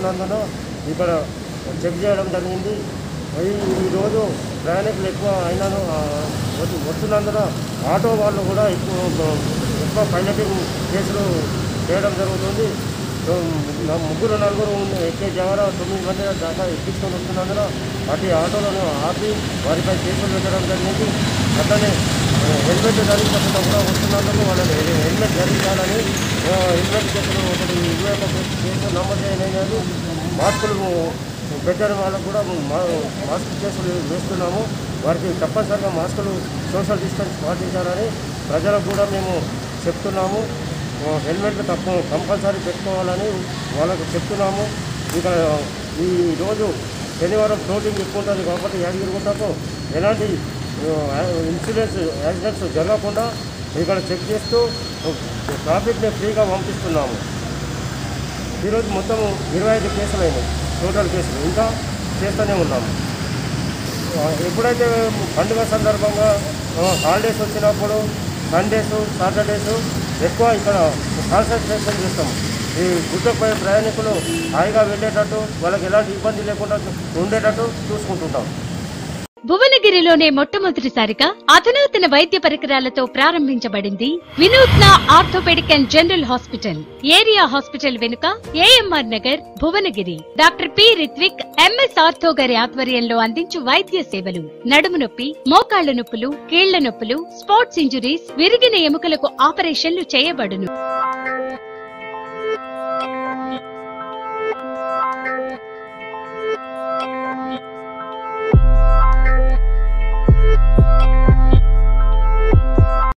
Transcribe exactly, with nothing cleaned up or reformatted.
వస్తున్నందున ఇక్కడ చెక్ చేయడం జరిగింది. ఈరోజు ప్రయాణికులు ఎక్కువ అయినాను వస్తున్నందున ఆటో వాళ్ళు కూడా ఎక్కువ ఎక్కువ పైలటింగ్ కేసులు చేయడం జరుగుతుంది. ముగ్గురు నలుగురు ఎక్కే జాగాలో తొమ్మిది మంది దాకా ఎక్కించుకొని వస్తున్నందున అటు ఆటోలను ఆపి వారిపై కేసులు పెట్టడం జరిగింది. అట్లనే హెల్మెట్ ధరించకుండా కూడా వస్తున్నందుకు వాళ్ళని హెల్మెట్ ధరించాలని హెల్మెట్ కేసులు ఒకటి ఇరవై ఒక కేసులు నమోదు చేయలేదు. మాస్కులు పెట్టని వాళ్ళకు కూడా మాస్క్ కేసులు వేస్తున్నాము. వారికి తప్పనిసరిగా మాస్కులు సోషల్ డిస్టెన్స్ పాటించాలని ప్రజలకు కూడా మేము చెప్తున్నాము. హెల్మెట్ తప్ప కంపల్సరీ పెట్టుకోవాలని వాళ్ళకు చెప్తున్నాము. ఇక ఈరోజు శనివారం ఫ్లోటింగ్ ఎక్కువ ఉంటుంది కాబట్టి యాదగిరిగుట్టకు ఎలాంటి ఇన్సూరెన్స్ యాక్సిడెంట్స్ జరగకుండా ఇక్కడ చెక్ చేస్తూ ట్రాఫిక్ని ఫ్రీగా పంపిస్తున్నాము. ఈరోజు మొత్తం ఇరవై ఐదు కేసులు అయినాయి టోటల్ కేసులు, ఇంకా చేస్తూనే ఉన్నాము. ఎప్పుడైతే పండుగ సందర్భంగా హాలిడేస్ వచ్చినప్పుడు సండేస్ సాటర్డేస్ ఎక్కువ ఇక్కడ కాన్సన్ట్రేషన్ చేస్తాం. ఈ గుట్టపై ప్రయాణికులు హాయిగా వెళ్ళేటట్టు వాళ్ళకి ఎలాంటి ఇబ్బంది లేకుండా ఉండేటట్టు చూసుకుంటుంటాం. భువనగిరిలోనే మొట్టమొదటిసారిగా అధునాతన వైద్య పరికరాలతో ప్రారంభించబడింది వినూత్న orthopaedic and general hospital. Area hospital వెనుక AMR Nagar, Bhuvanagiri. Doctor P Rithvik MS ortho గారి ఆధ్వర్యంలో అందించు వైద్య సేవలు నడుము నొప్పి, మోకాళ్ల నొప్పులు, కీళ్ల నొప్పులు, స్పోర్ట్స్ ఇంజురీస్, విరిగిన ఎముకలకు ఆపరేషన్లు చేయబడును.